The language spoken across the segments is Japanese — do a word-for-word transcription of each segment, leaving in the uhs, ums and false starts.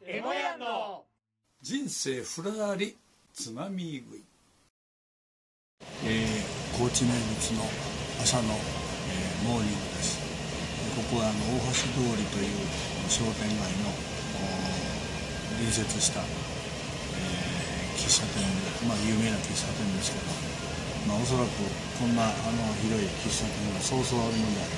エモヤンの人生ふらりつまみ食い、 えー、高知名物の朝の、えー、モーニングです。ここはあの大橋通りという商店街の隣接した、えー、喫茶店で、まあ有名な喫茶店ですけど、まあ、おそらくこんなあの広い喫茶店がそうそうあるもんじゃない、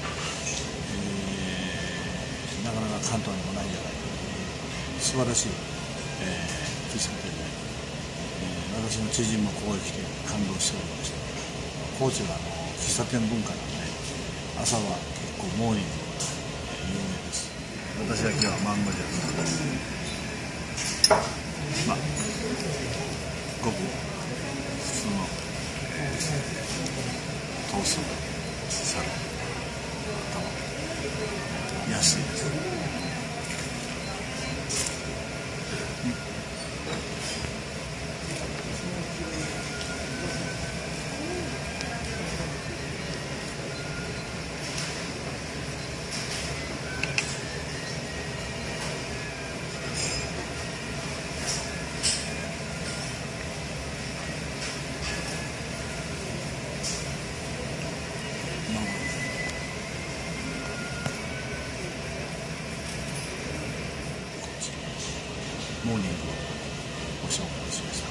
えー、なかなか関東にもないんじゃないか、素晴らしい、えー、喫茶店で、えー、私の知人もここへ来て感動しておりました。高知はあの喫茶店文化なんで、朝は結構モーニング有名です。私は今日はマンゴージュース、まあごく普通の、えー、トーストサラダ、安いです。モーニングをご紹介しました。